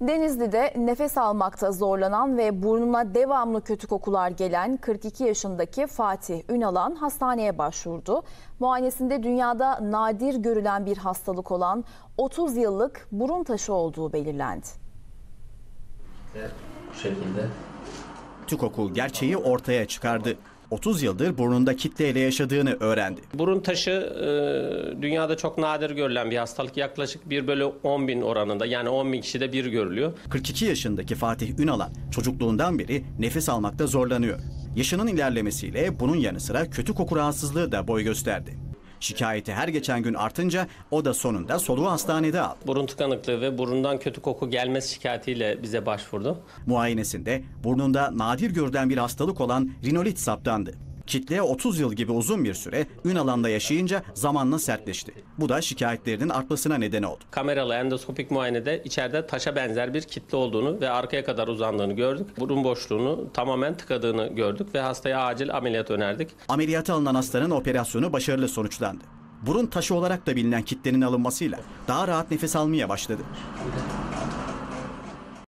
Denizli'de nefes almakta zorlanan ve burnuna devamlı kötü kokular gelen 42 yaşındaki Fatih Ünalan hastaneye başvurdu. Muayenesinde dünyada nadir görülen bir hastalık olan 30 yıllık burun taşı olduğu belirlendi. Bu şekilde. TÜKOKU gerçeği ortaya çıkardı. 30 yıldır burnunda kitleyle yaşadığını öğrendi. Burun taşı dünyada çok nadir görülen bir hastalık. Yaklaşık 1/10.000 oranında, yani 10.000 kişide bir görülüyor. 42 yaşındaki Fatih Ünalan çocukluğundan beri nefes almakta zorlanıyor. Yaşının ilerlemesiyle bunun yanı sıra kötü koku rahatsızlığı da boy gösterdi. Şikayeti her geçen gün artınca o da sonunda soluğu hastanede aldı. Burun tıkanıklığı ve burundan kötü koku gelmesi şikayetiyle bize başvurdu. Muayenesinde burnunda nadir görülen bir hastalık olan rinolit saptandı. Kitle 30 yıl gibi uzun bir süre Ünalan'da yaşayınca zamanla sertleşti. Bu da şikayetlerinin artmasına neden oldu. Kameralı endoskopik muayenede içeride taşa benzer bir kitle olduğunu ve arkaya kadar uzandığını gördük. Burun boşluğunu tamamen tıkadığını gördük ve hastaya acil ameliyat önerdik. Ameliyata alınan hastanın operasyonu başarılı sonuçlandı. Burun taşı olarak da bilinen kitlenin alınmasıyla daha rahat nefes almaya başladı.